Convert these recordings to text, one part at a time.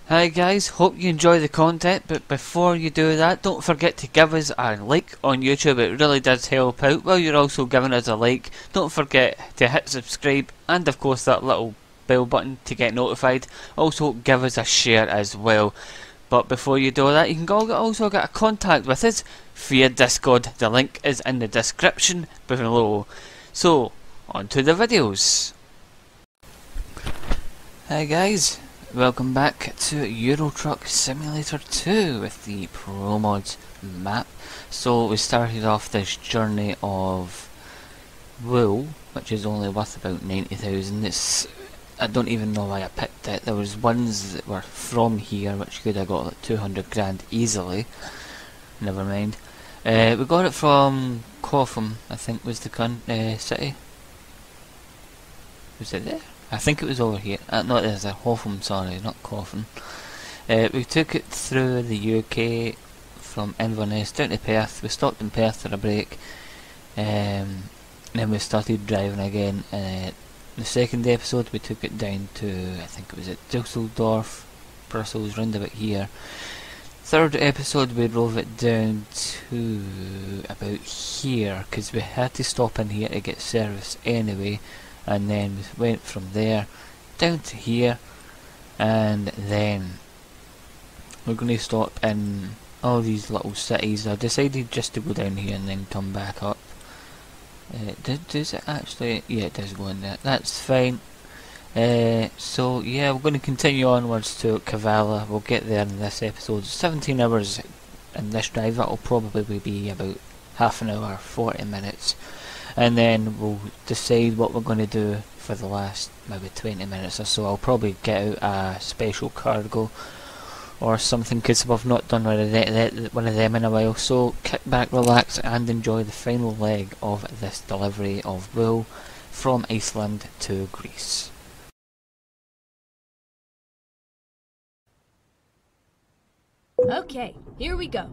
Hi guys, hope you enjoy the content, but before you do that, don't forget to give us a like on YouTube. It really does help out. While you're also giving us a like, don't forget to hit subscribe and of course that little bell button to get notified. Also give us a share as well. But before you do that, you can also get a contact with us via Discord. The link is in the description below. So, on to the videos. Hi guys, welcome back to Euro Truck Simulator 2 with the Promods map. So we started off this journey of wool, which is only worth about 90,000. I don't even know why I picked it. There was ones that were from here which could have got like 200 grand easily. Never mind. We got it from Hofn, I think was the city. Was it there? I think it was over here. No, there's a Hofn, sorry, not Hofn. We took it through the UK from Inverness down to Perth. We stopped in Perth for a break. Then we started driving again. The second episode we took it down to, I think it was at Düsseldorf, Brussels, round about here. Third episode we drove it down to about here because we had to stop in here to get service anyway. And then we went from there down to here, and then we're going to stop in all these little cities. I decided just to go down here and then come back up. Does it actually? Yeah, it does go in there. That's fine. So yeah, we're going to continue onwards to Kavala. We'll get there in this episode. 17 hours in this drive. That'll probably be about half an hour, 40 minutes. And then we'll decide what we're going to do for the last maybe 20 minutes or so. I'll probably get out a special cargo or something because we've not done one of them in a while. So kick back, relax and enjoy the final leg of this delivery of wool from Iceland to Greece. Okay, here we go.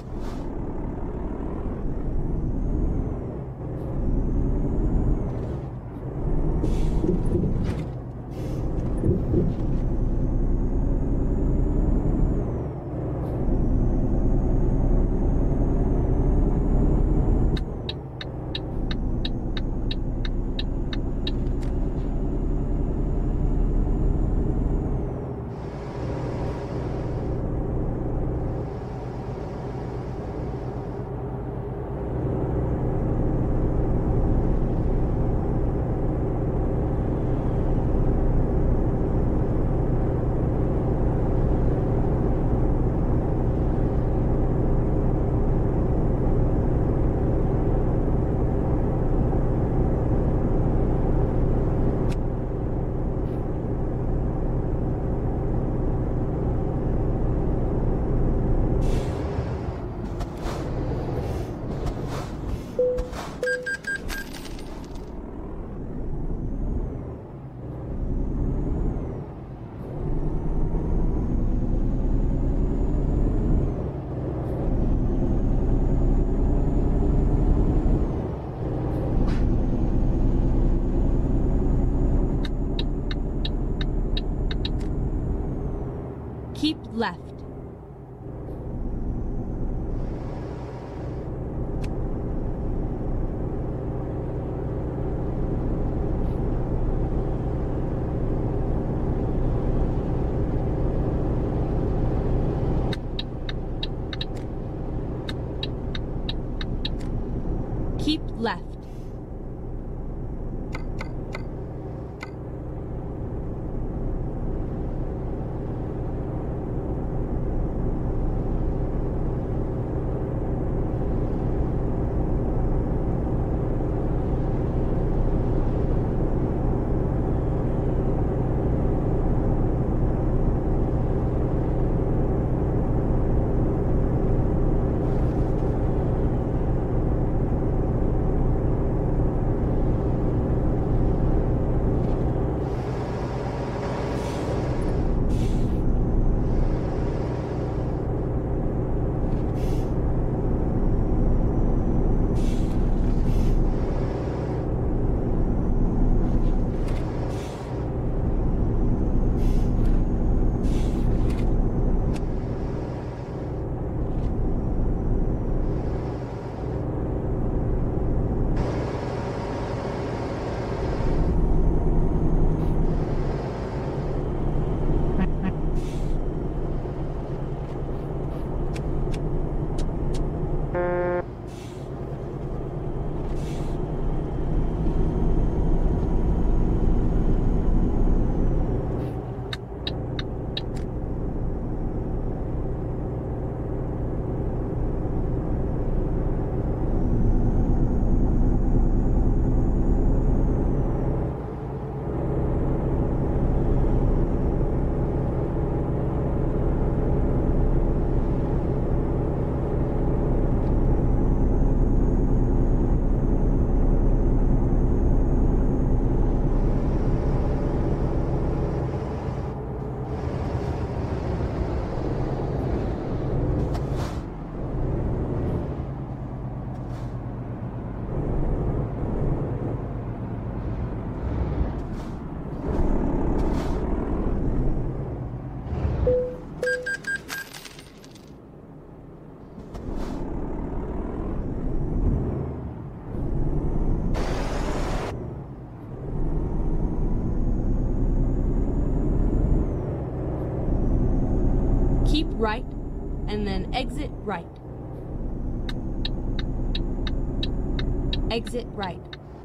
Keep left. Keep left. right, and then exit right. Exit right.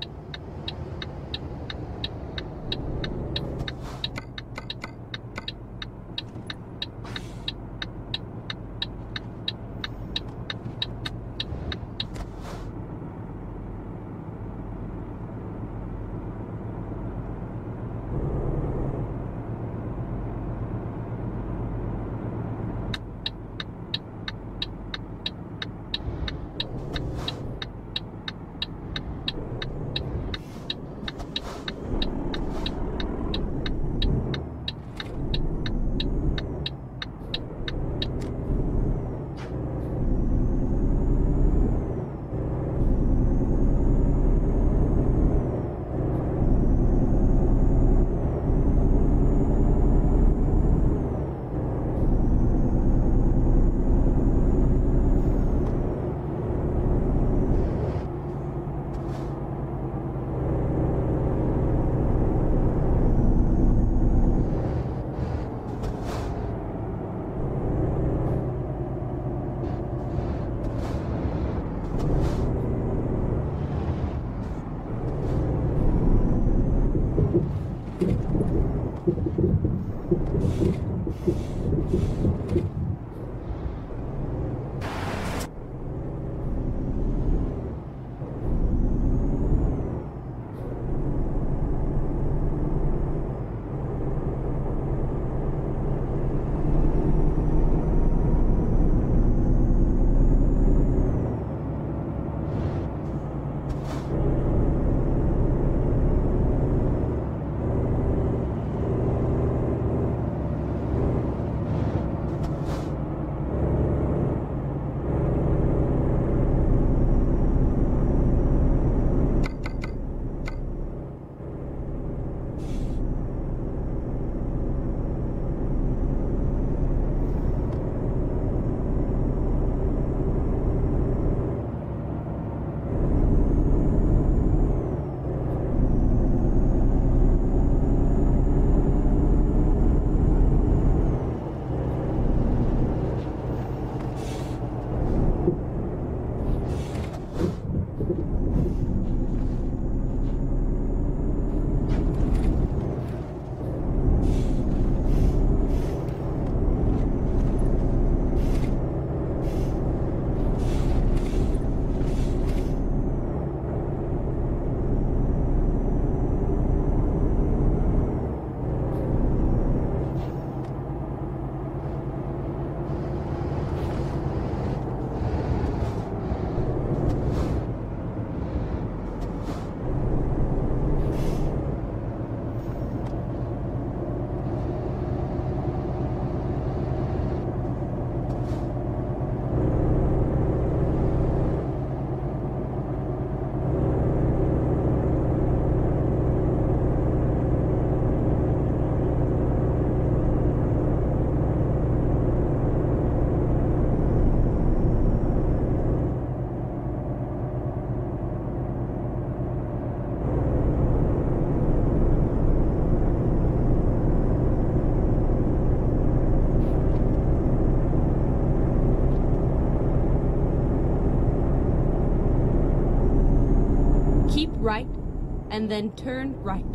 Right, and then turn right.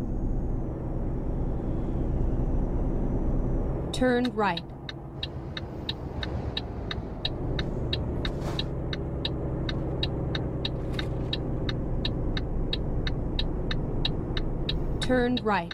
Turn right. Turn right.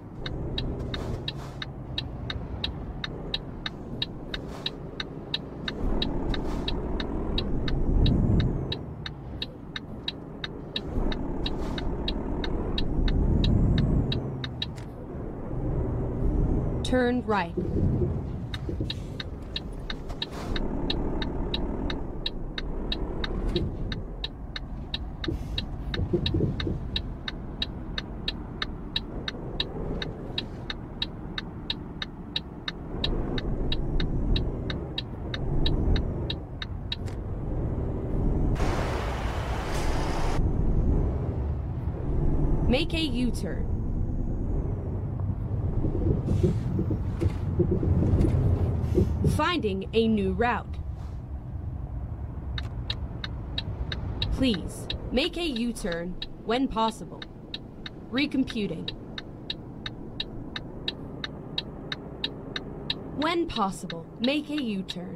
Turn right. Make a U-turn. Finding a new route. Please, make a U-turn when possible. Recomputing. When possible, make a U-turn.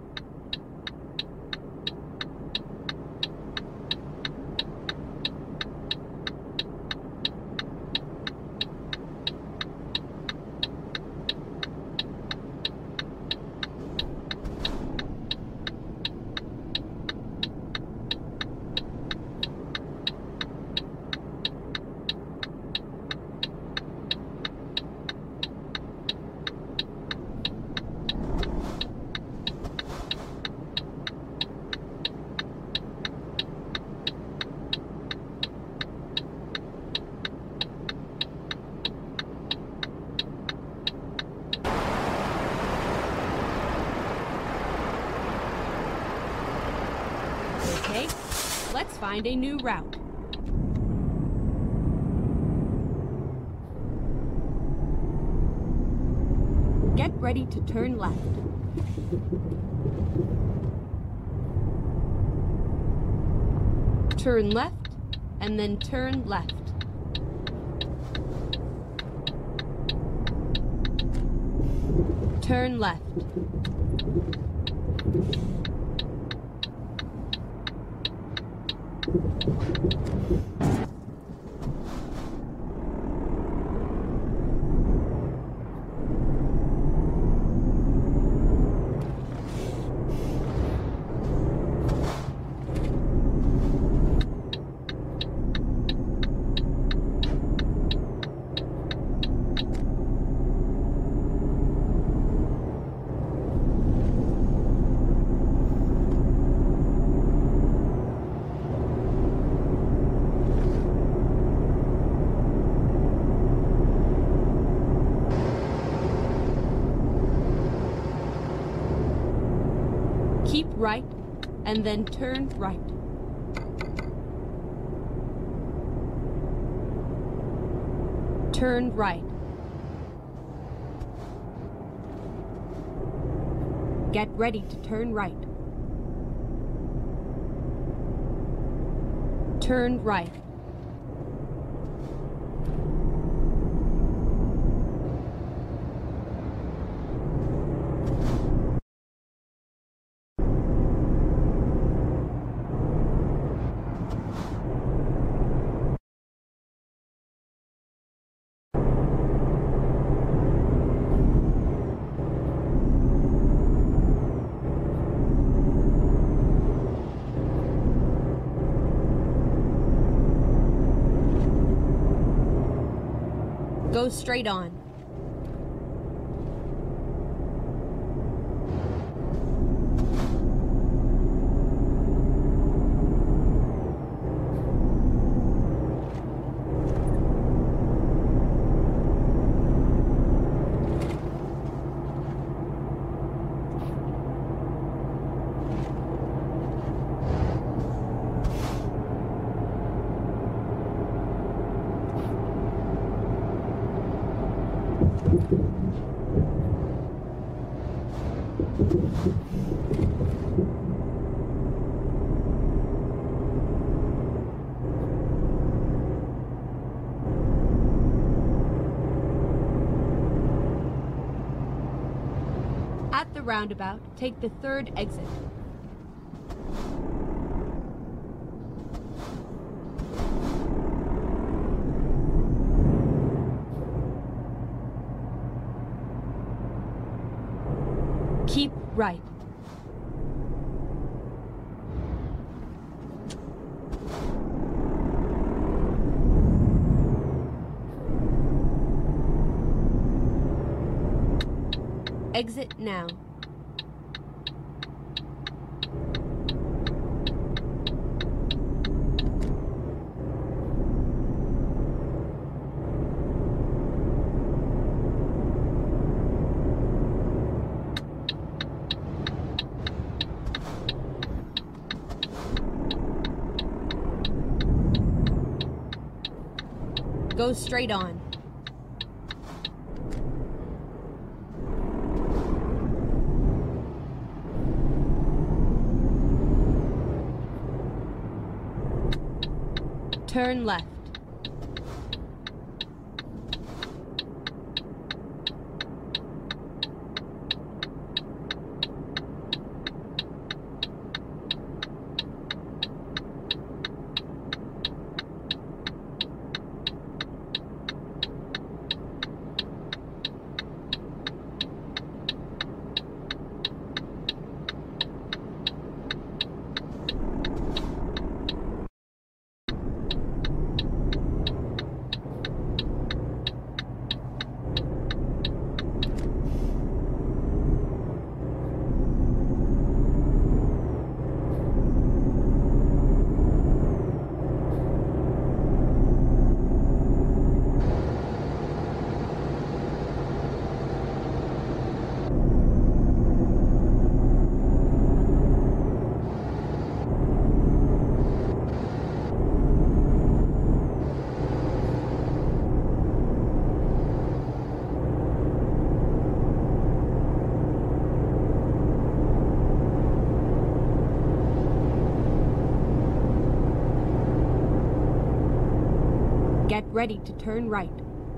Okay, let's find a new route. Get ready to turn left. Turn left, and then turn left. Turn left. Keep right, and then turn right. Turn right. Get ready to turn right. Turn right. Go straight on. At the roundabout, take the third exit. Keep right. Exit now. Go straight on. Turn left. Get ready to turn right.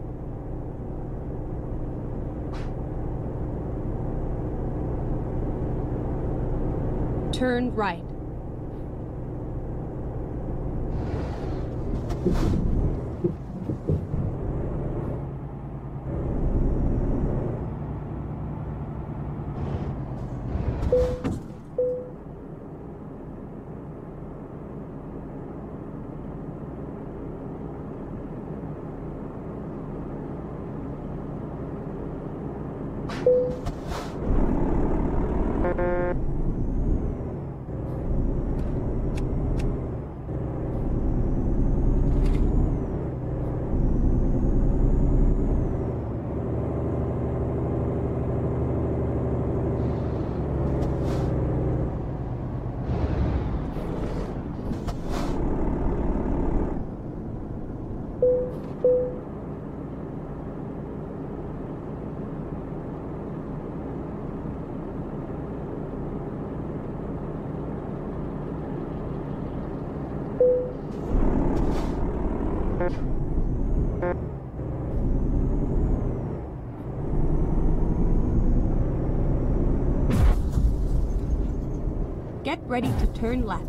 Turn right. Get ready to turn left.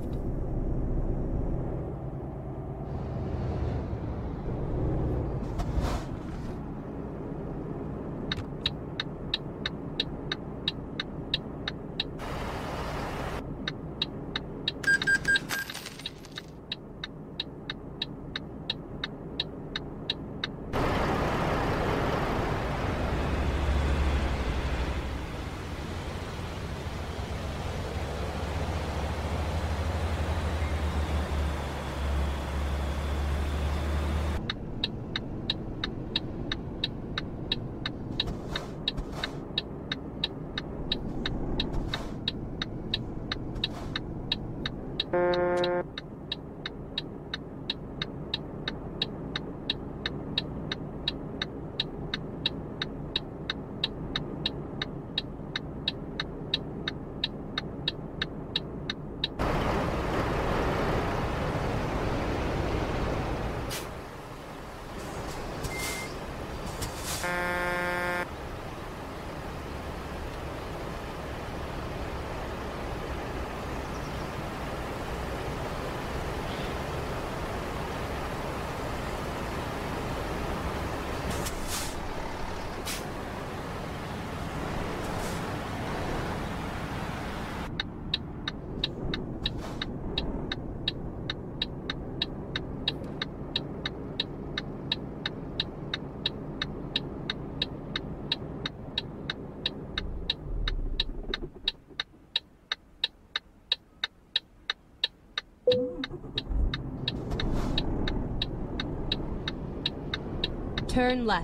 Turn left.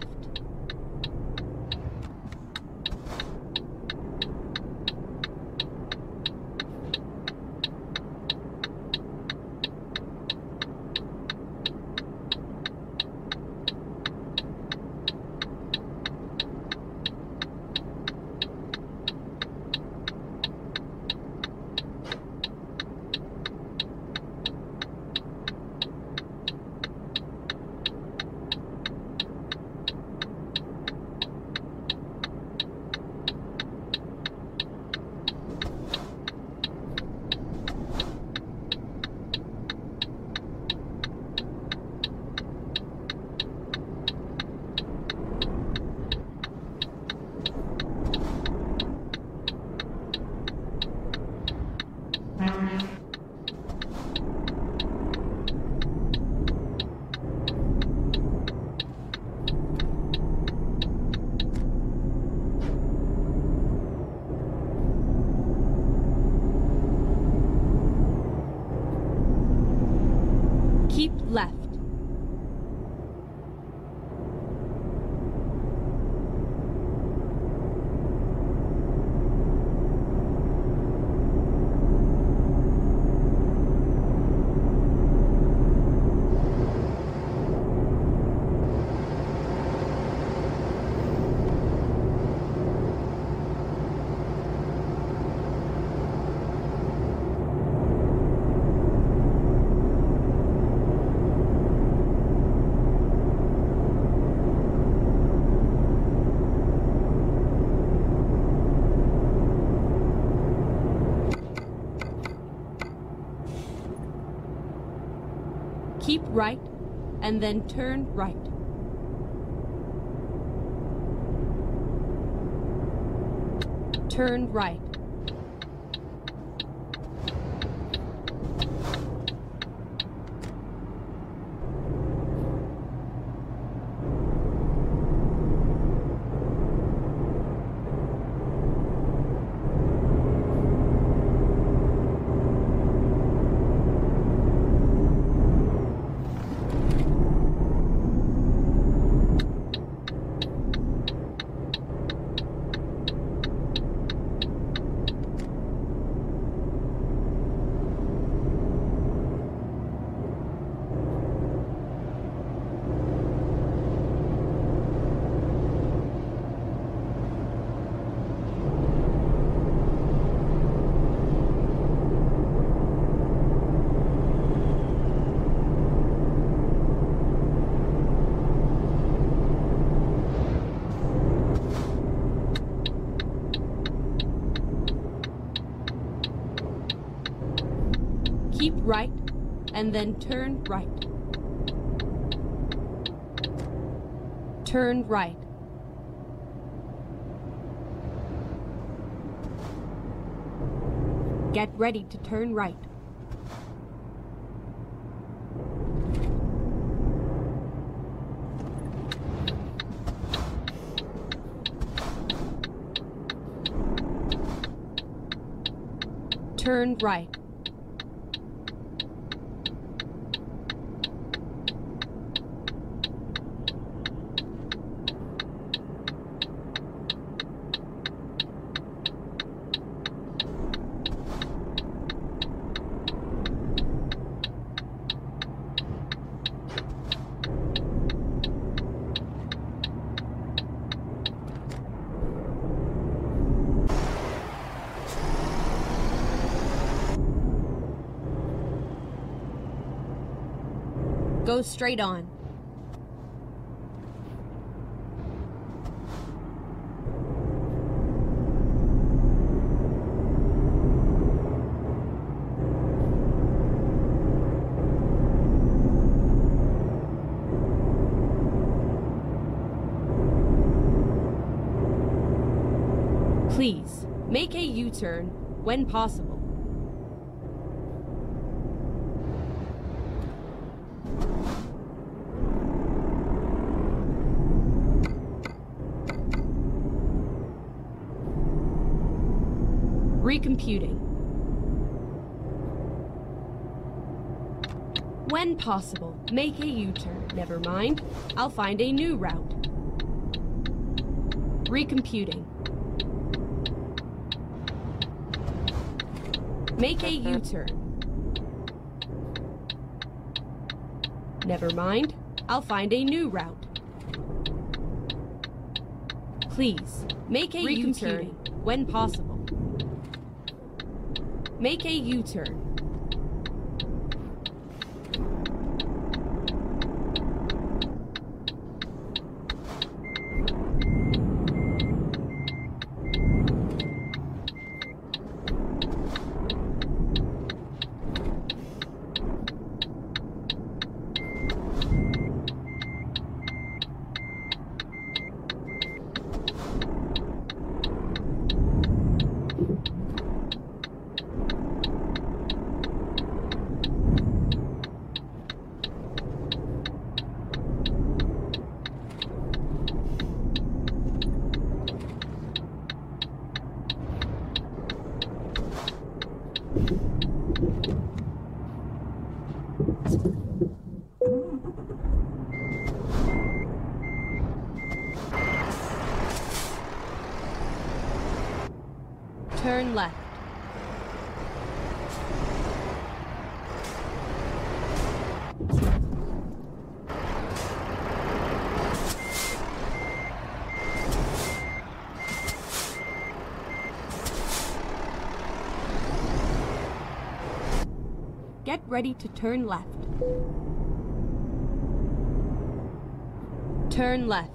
Keep left. Keep right, and then turn right. Turn right. Keep right, and then turn right. Turn right. Get ready to turn right. Turn right. Go straight on. Please, make a U-turn when possible. Recomputing. When possible, make a U-turn. Never mind, I'll find a new route. Recomputing. Make a U-turn. Never mind, I'll find a new route. Please, make a U-turn when possible. Make a U-turn. Turn left. Get ready to turn left. Turn left.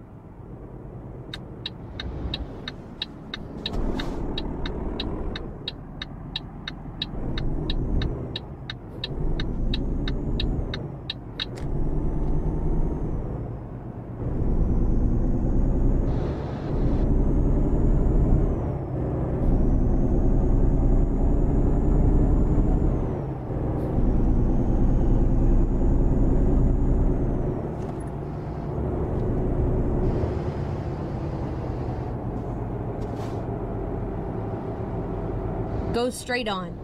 Go straight on.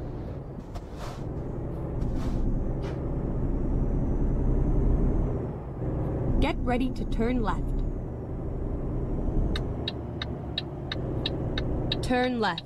Get ready to turn left. Turn left.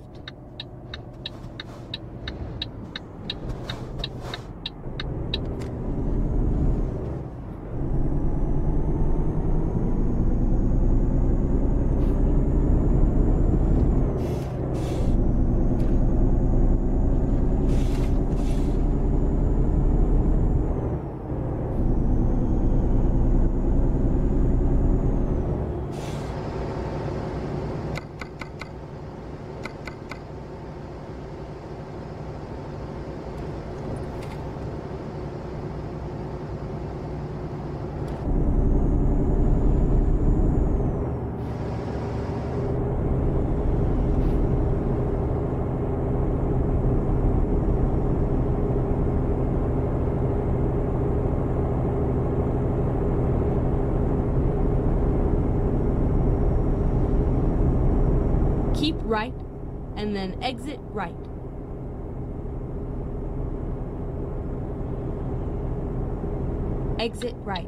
Keep right, and then exit right. Exit right.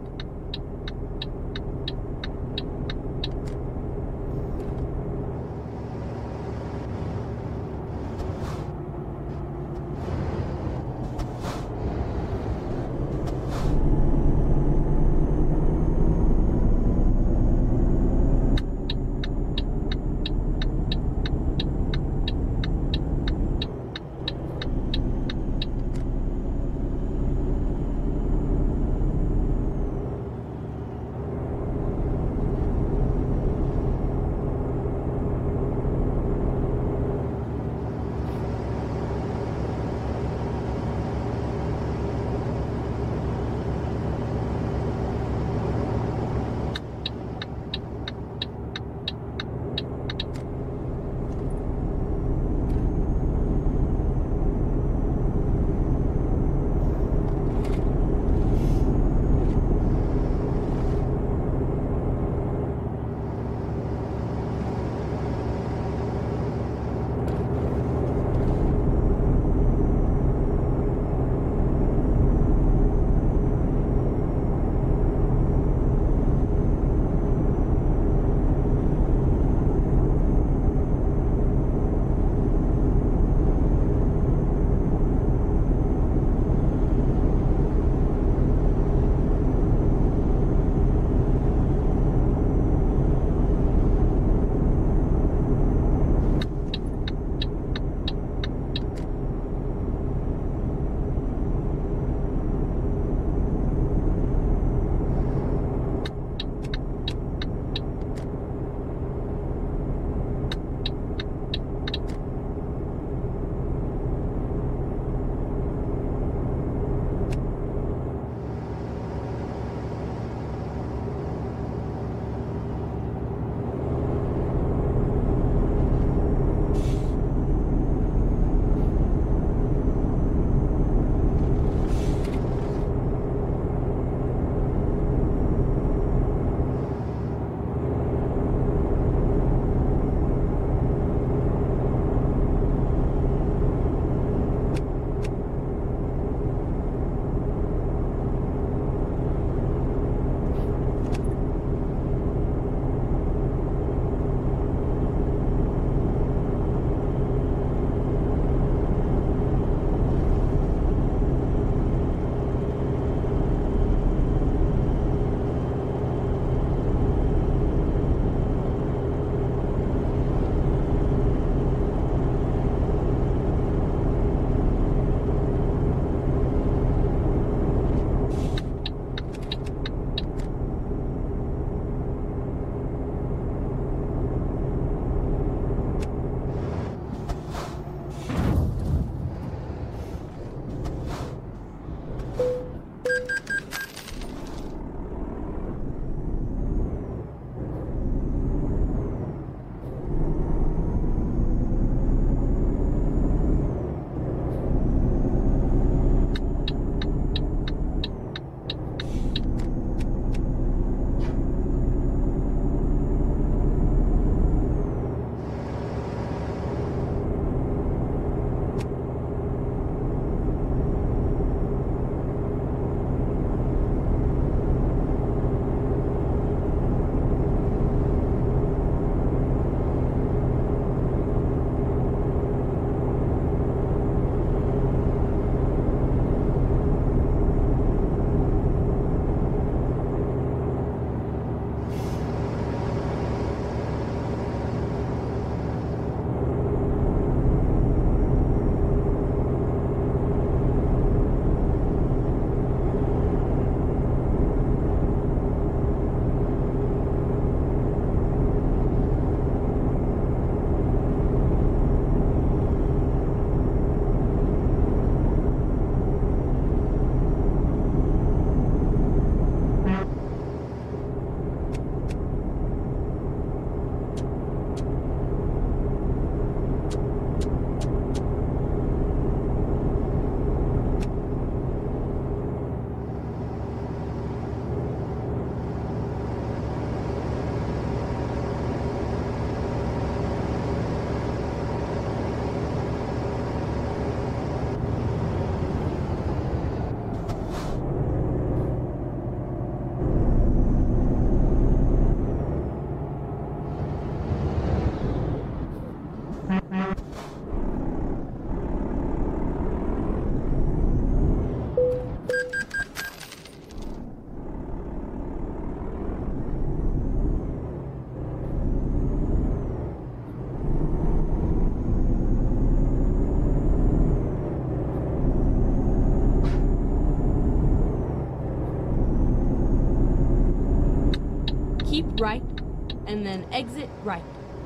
right, and then exit right.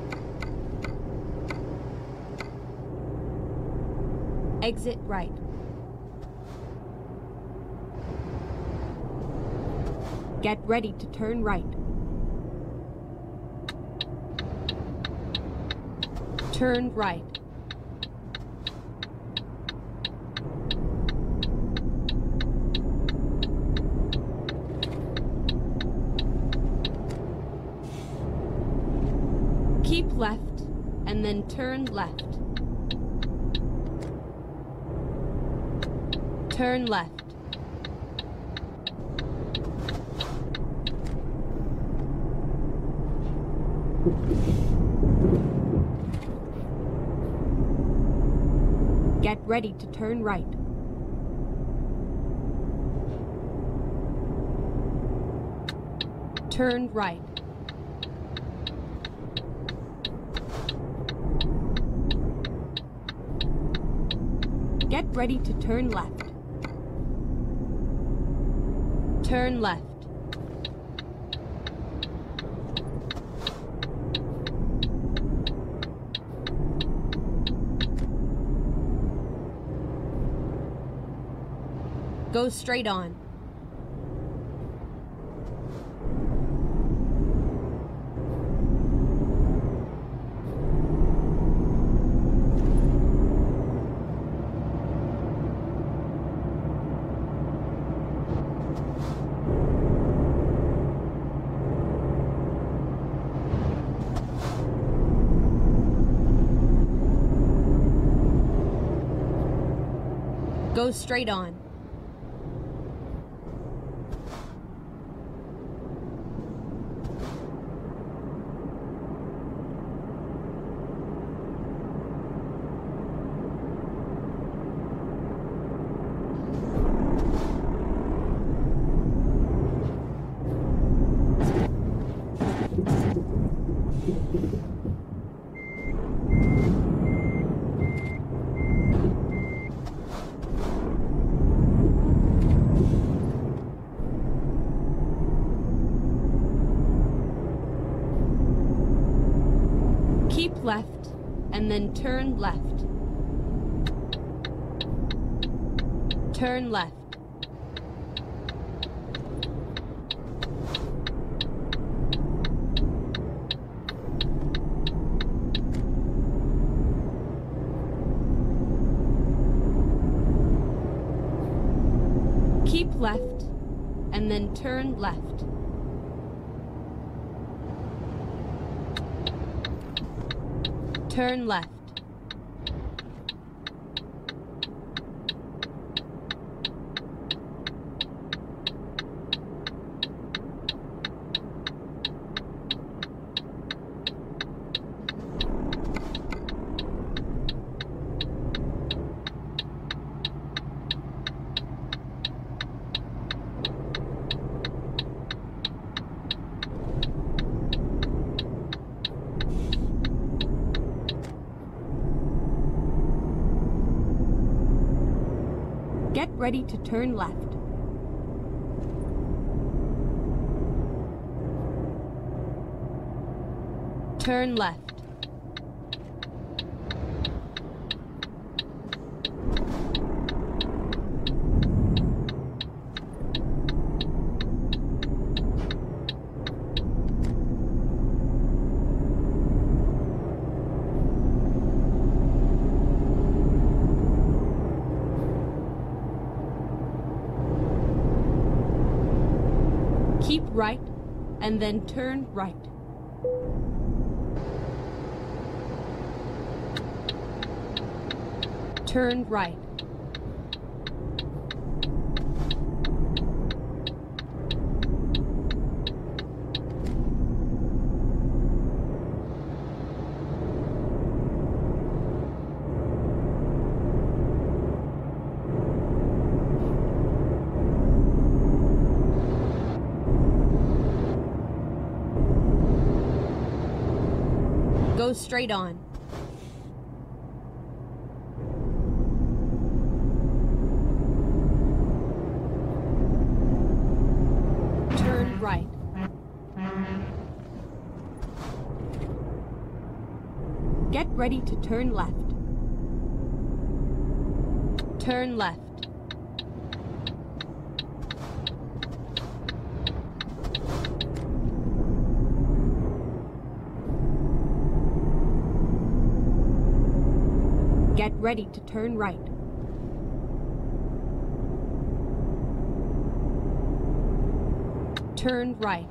Exit right. Get ready to turn right. Turn right. Keep left, and then turn left. Turn left. Get ready to turn right. Turn right. Get ready to turn left. Turn left. Go straight on. Go straight on. Keep left, and then turn left. Turn left. Keep left, and then turn left. Turn left. Get ready to turn left. Turn left. Keep right, and then turn right. Turn right. Go straight on. Turn right. ready to turn left. Turn left. Get ready to turn right. Turn right.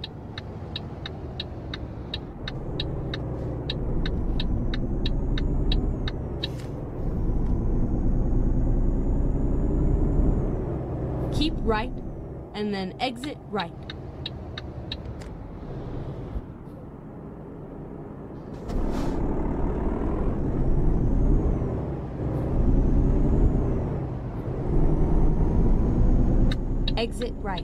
Keep right, and then exit right. Exit right.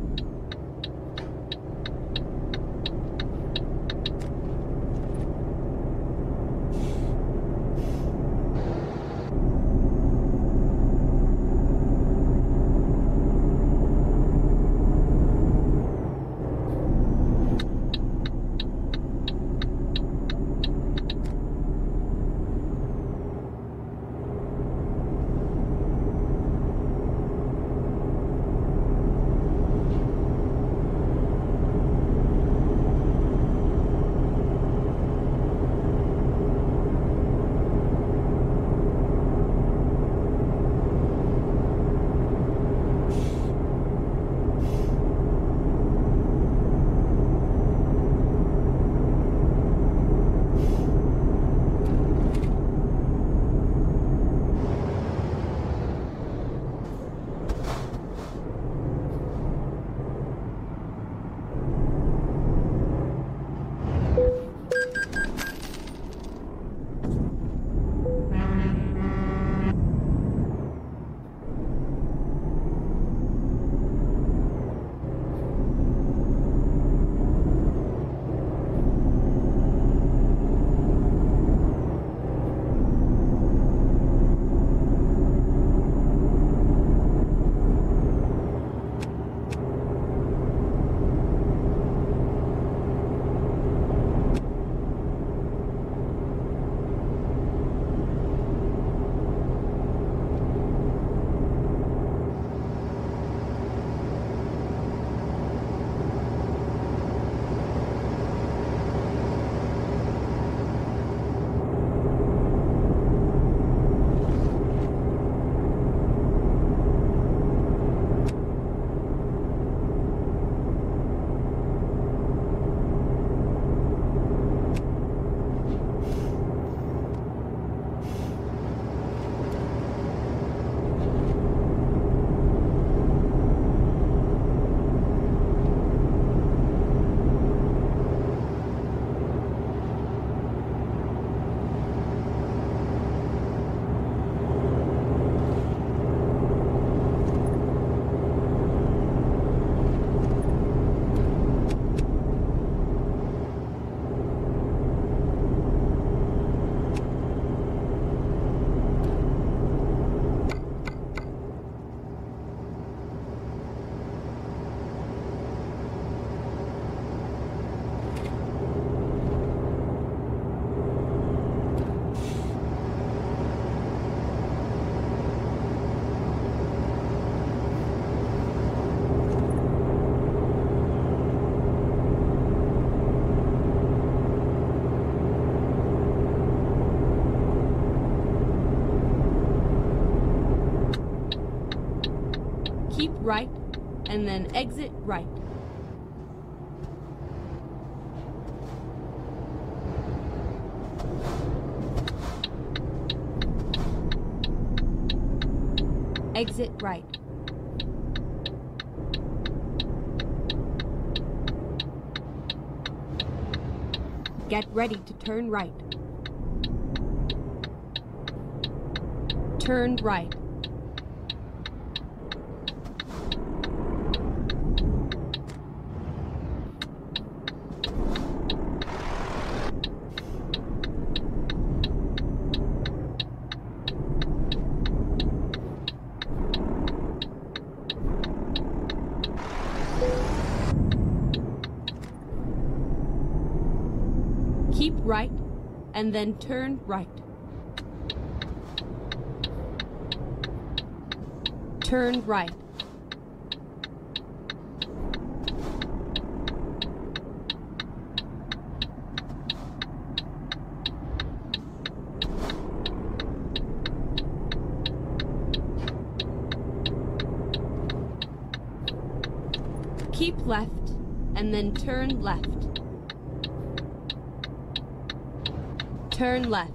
Keep right, and then exit right. Exit right. Get ready to turn right. Turn right. Keep right, and then turn right. Turn right. Keep left, and then turn left. Turn left.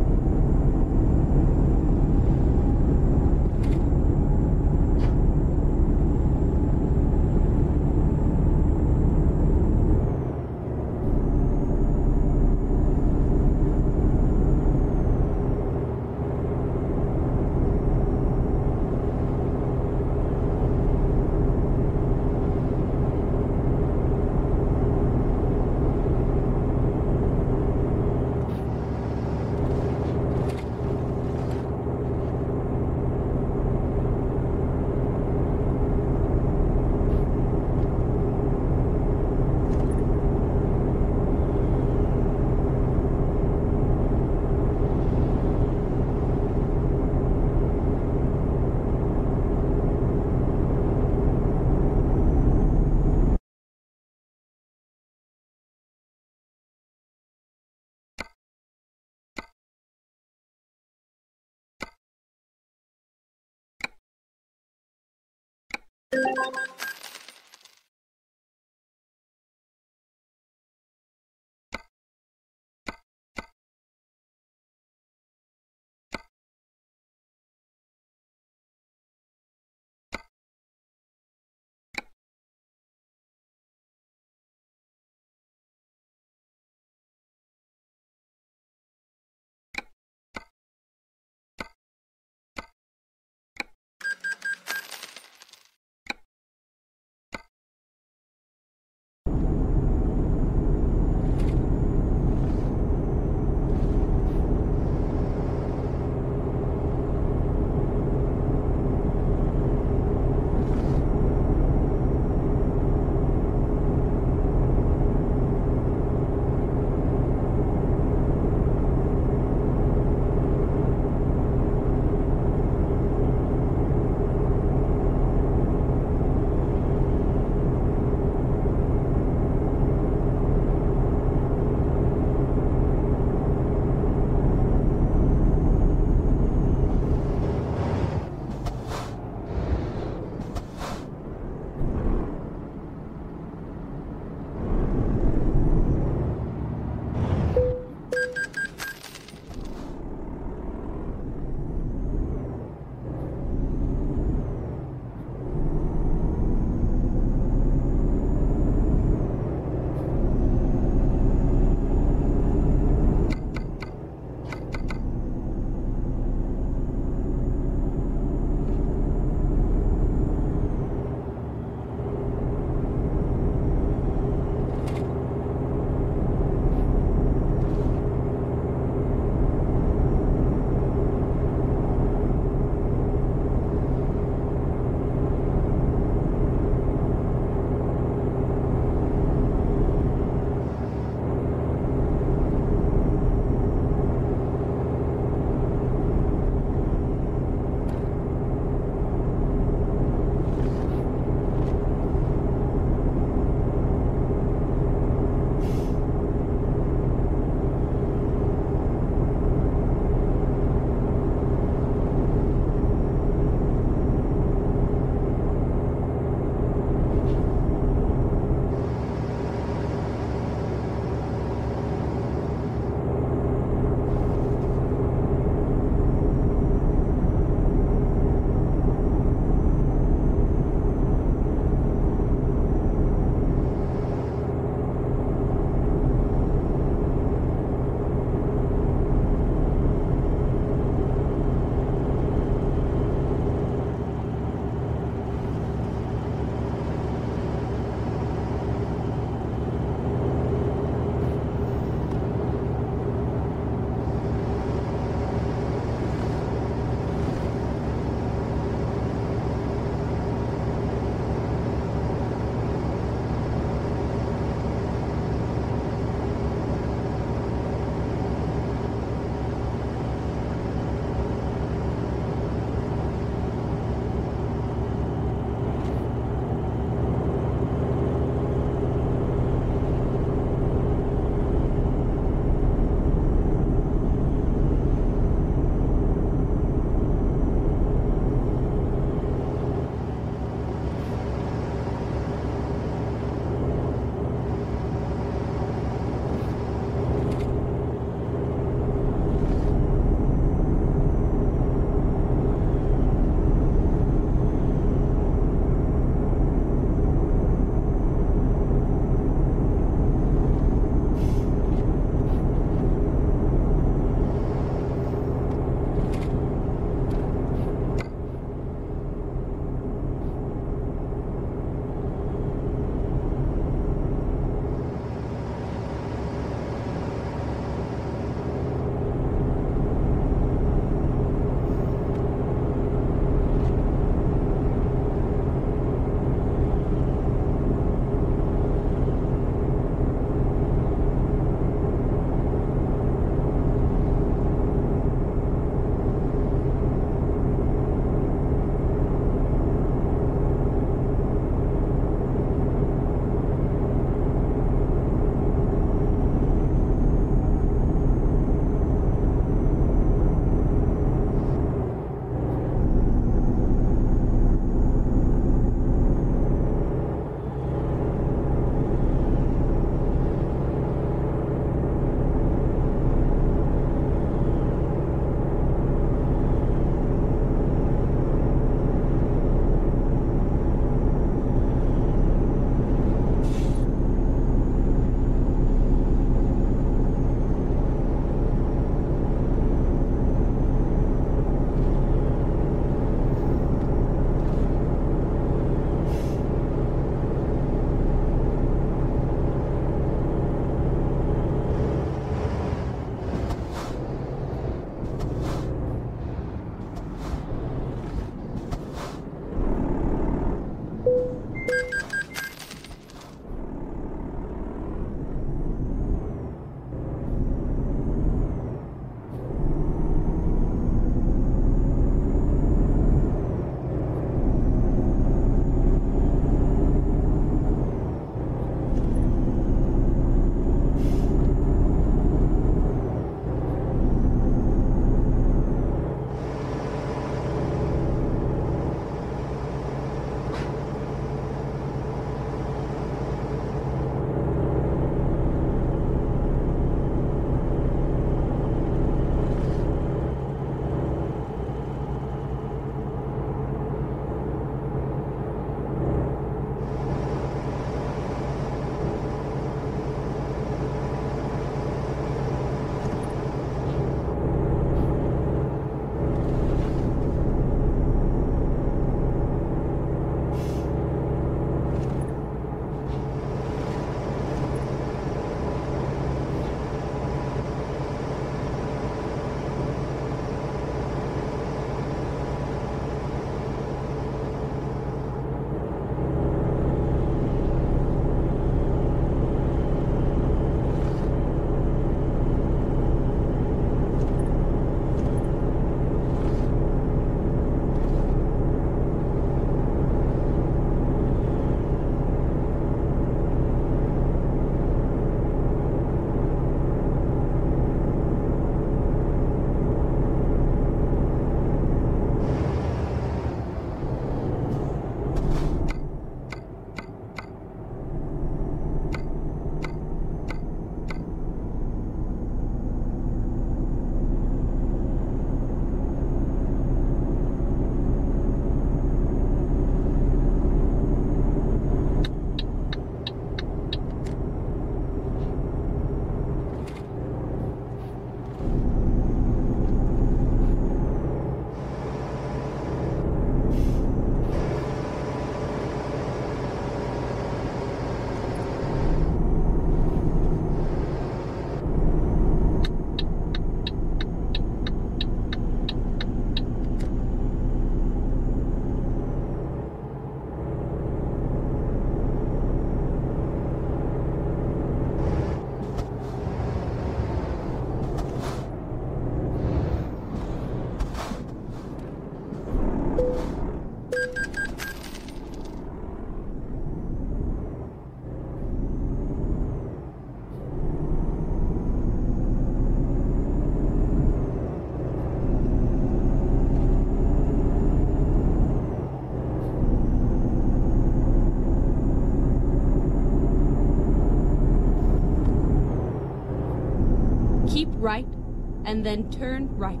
right, and then turn right.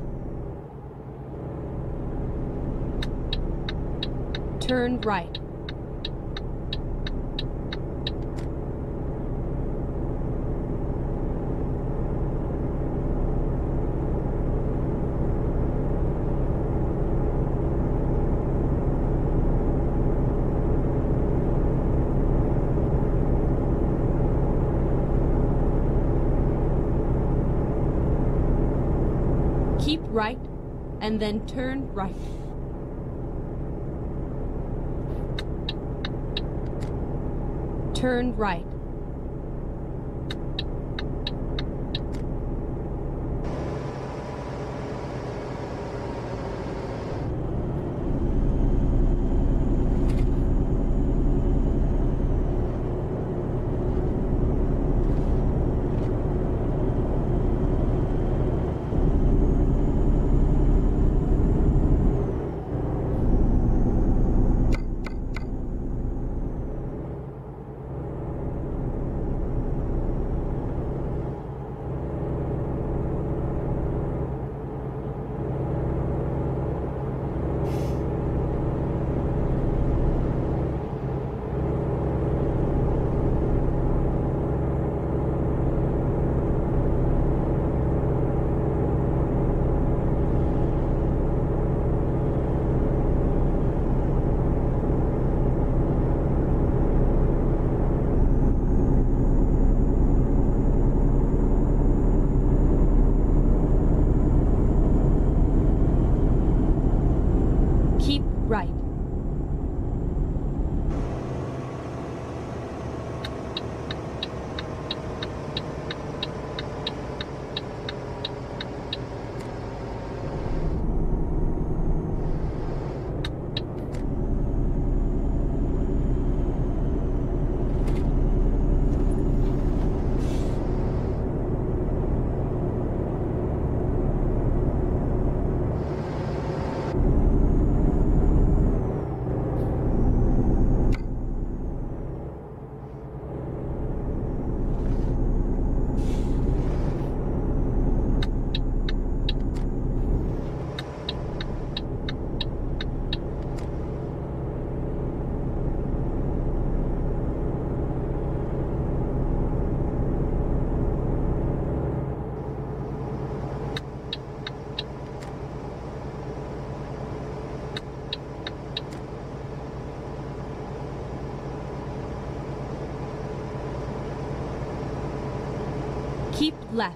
Turn right. Keep right, and then turn right. Turn right. Keep right. Keep left.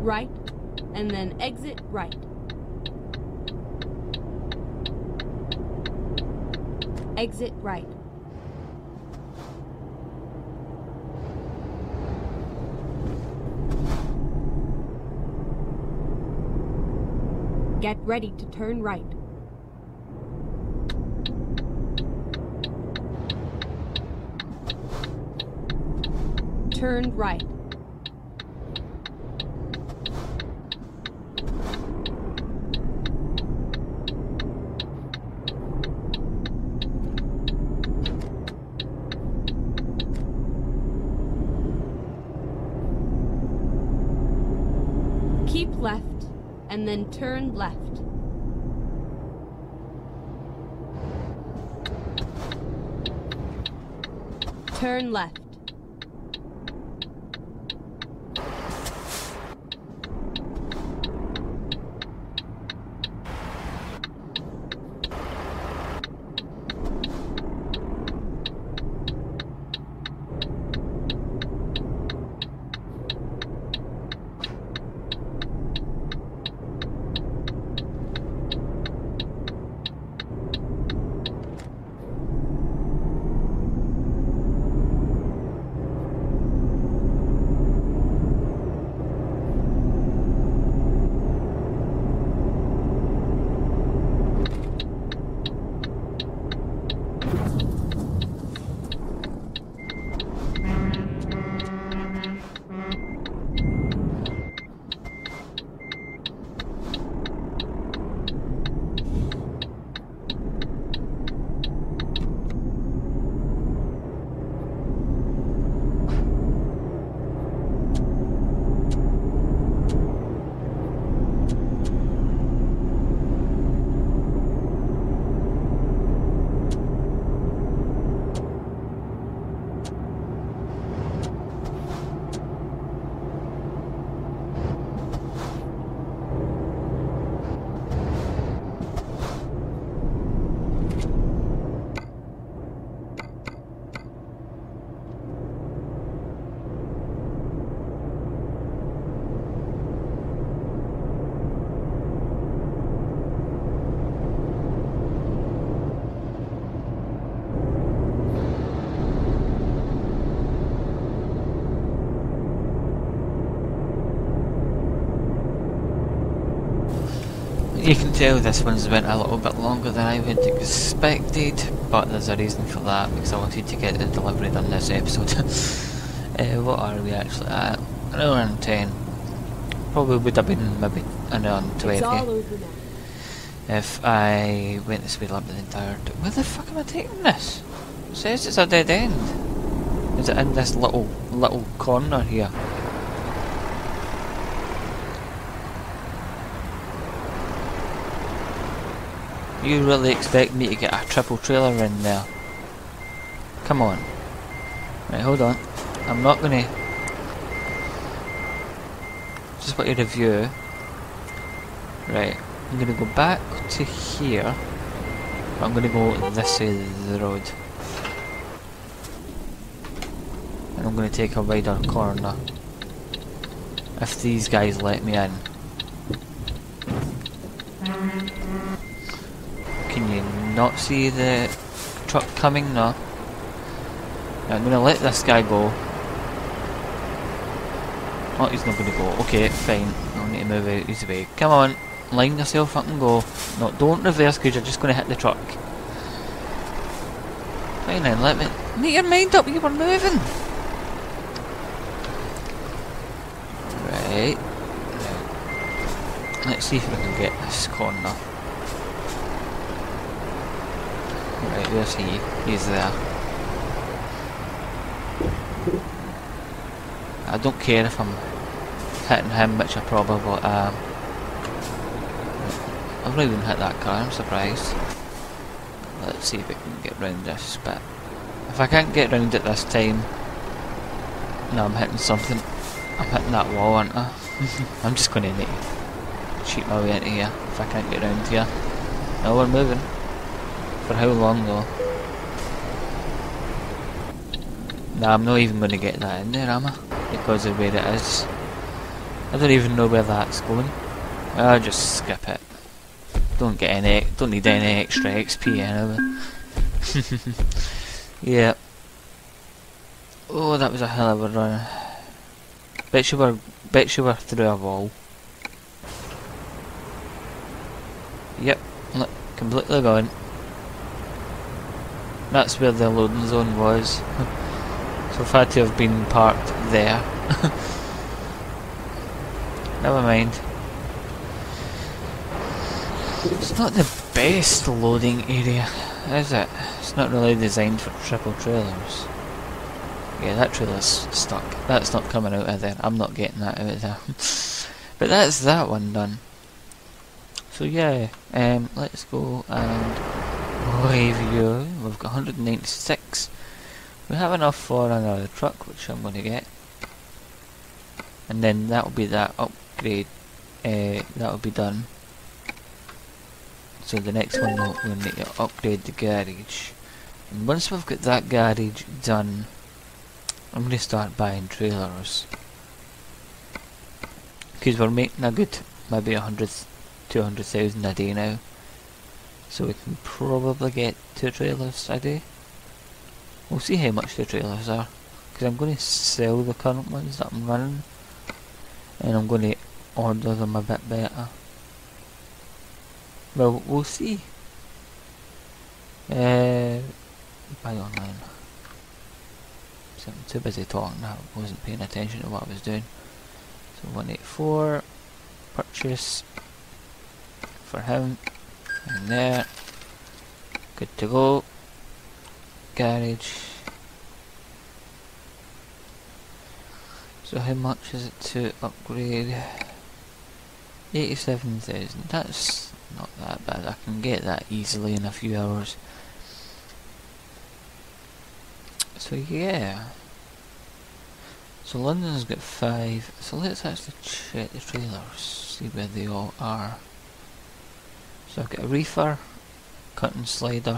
right, and then exit right. Exit right. Get ready to turn right. Turn right. Keep left, and then turn left. Turn left. You can tell this one's went a little bit longer than I would expected, but there's a reason for that, because I wanted to get the delivery done this episode. What are we actually at? An hour and 10. Probably would have been maybe an hour and 20 It's all over now. if I went to speed up the entire... Where the fuck am I taking this? It says it's a dead end. Is it in this little corner here? You really expect me to get a triple trailer in there? Come on. Right, hold on. I'm not gonna... Just want to review. Right, I'm gonna go back to here. But I'm gonna go this side of the road. And I'm gonna take a wider corner. If these guys let me in. Can you not see the truck coming? No. I'm gonna let this guy go. Oh, he's not gonna go. Okay, fine. I'll need to move out his way. Come on, line yourself up and go. No, don't reverse because you're just gonna hit the truck. Fine then, let me... Make your mind up, you were moving! Right. Let's see if we can get this corner. Right, where's he? He's there. I don't care if I'm hitting him, which I probably am. I've not even hit that car, I'm surprised. Let's see if we can get round this bit. If I can't get round it this time... No, I'm hitting something. I'm hitting that wall, aren't I? I'm just going to need to cheat my way into here if I can't get round here. No, we're moving. For how long though? Nah, I'm not even going to get that in there, am I? Because of where it is. I don't even know where that's going. I'll just skip it. Don't need any extra XP anyway. Yeah. Oh, that was a hell of a run. Bet you were through a wall. Yep, look, completely gone. That's where the loading zone was. So I've had to have been parked there. Never mind. It's not the best loading area, is it? It's not really designed for triple trailers. Yeah, that trailer's stuck. That's not coming out of there. I'm not getting that out of there. But that's that one done. So yeah, let's go and review. We've got 196. We have enough for another truck, which I'm going to get. And then that'll be that upgrade. That'll be done. So the next one we'll need to upgrade the garage. And once we've got that garage done, I'm going to start buying trailers. Because we're making a good, maybe 200,000 a day now. So we can probably get 2 trailers a day. We'll see how much the trailers are. Because I'm going to sell the current ones that I'm running. And I'm going to order them a bit better. Well, we'll see. Buy online. So I'm too busy talking now. I wasn't paying attention to what I was doing. So 184. Purchase. For him. And there. Good to go. Garage. So how much is it to upgrade? 87,000. That's not that bad. I can get that easily in a few hours. So yeah. So London's got 5. So let's actually check the trailers. See where they all are. So I've got a reefer, cut and slider.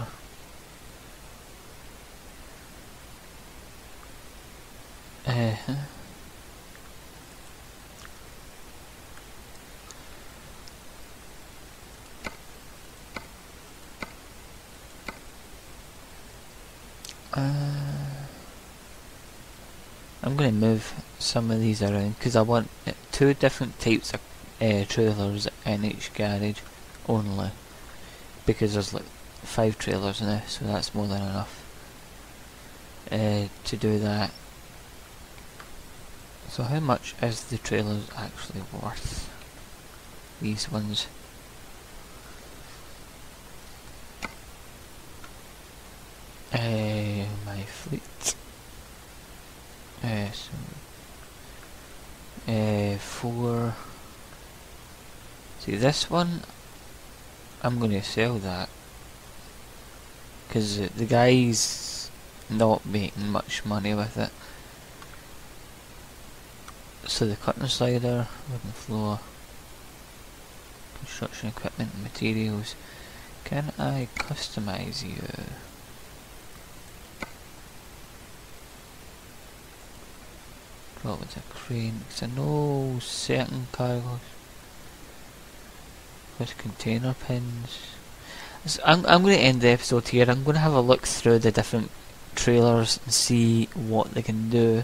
I'm going to move some of these around because I want 2 different types of trailers in each garage only, because there's like 5 trailers now, so that's more than enough to do that. So how much is the trailers actually worth? These ones. My fleet. 4. See this one, I'm going to sell that because the guy's not making much money with it. So the cutting slider, wooden floor, construction equipment and materials. Can I customize you? What was a crane? Because I know certain cargoes. There's container pins. So I'm going to end the episode here. I'm going to have a look through the different trailers and see what they can do.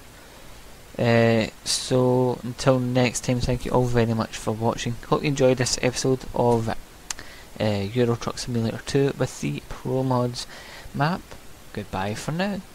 So until next time, thank you all very much for watching. Hope you enjoyed this episode of Euro Truck Simulator 2 with the Promods map. Goodbye for now.